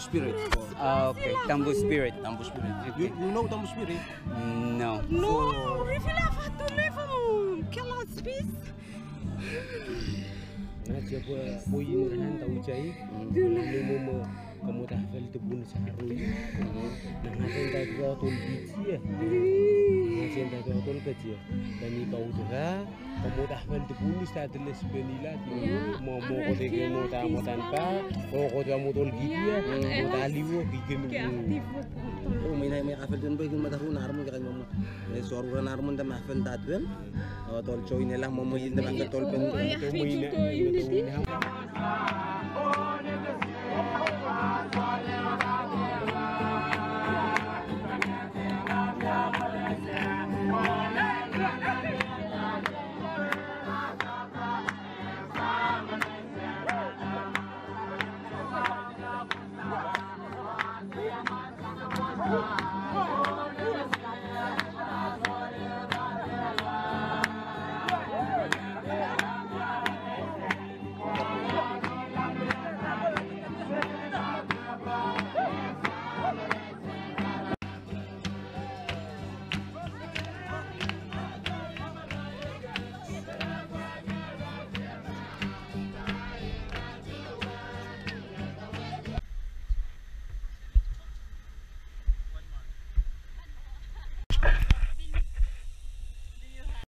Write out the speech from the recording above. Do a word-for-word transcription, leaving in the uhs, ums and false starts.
Spirit. Ah, okay. Tambu Spirit. Tambu Spirit. Okay. You, you know Tambu Spirit? No. Non, rifila fatule famo kala spis. Nanti apa boy merahan tahu cai, lalu mau kamu dah file tu pun seharusnya. Nanti dah kau tol biji ya, nanti dah kau tol kerja. Dan ni kau tu lah, kamu dah file tu pun sudah tulis benila. Mau mau kau tega mau tak mau tanpa, mau kau tu mau tol biji ya, mau tak liu bikin. Oh, mina may kafel dun ba yung matahun narmo kaya mo. Eh sorura narmo na mahfel tatwen. O tol choy nila mo mo yun na mahfel tol pen. Wow.